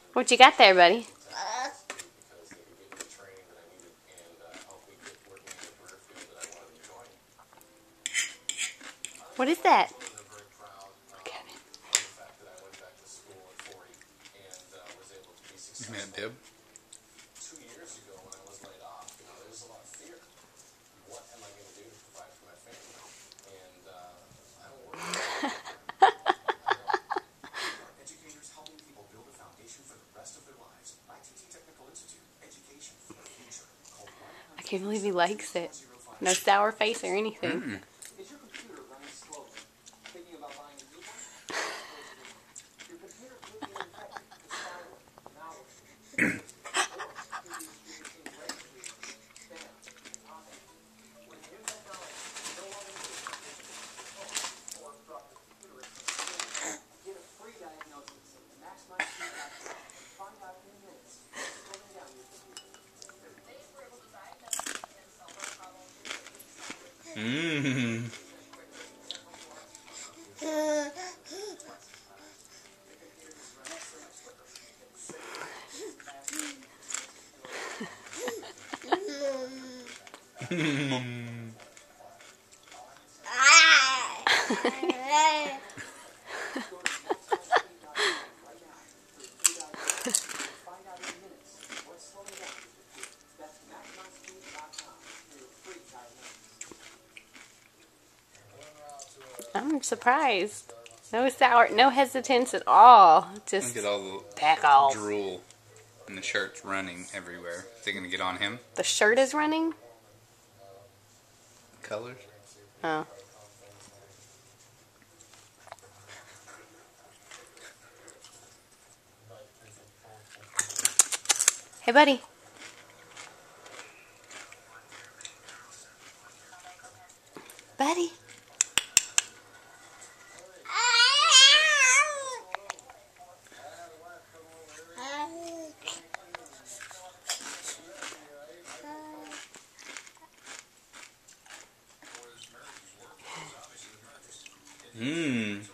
What you got there, buddy? What is that? Look at it. Isn't that Dib? I can't believe he likes it. No sour face or anything. Is your computer running slowly? Thinking about buying a new one? Your computer could be infected with spyware, malware, when new technology no longer needs or drop the computer, get a free diagnosis at MaxMySpeed.com and find out in minutes what's slowing down your computer. I'm surprised. No sour, no hesitance at all. Just Look at all back the off. drool. And the shirt's running everywhere. Is it going to get on him? The shirt is running? Colors? Oh. Hey, buddy. Buddy. Mmm.